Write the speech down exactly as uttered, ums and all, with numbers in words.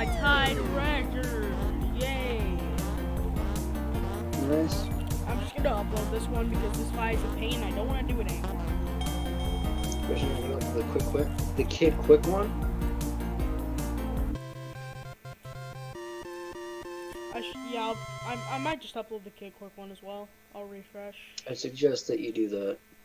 my tied record. Yay. Nice. I'm just gonna upload this one because this fight is a pain. I don't want to do it anymore. Especially like the quick, quick, the kid quick one. I sh yeah, I'll, I I might just upload the kid quick one as well. I'll refresh. I suggest that you do that.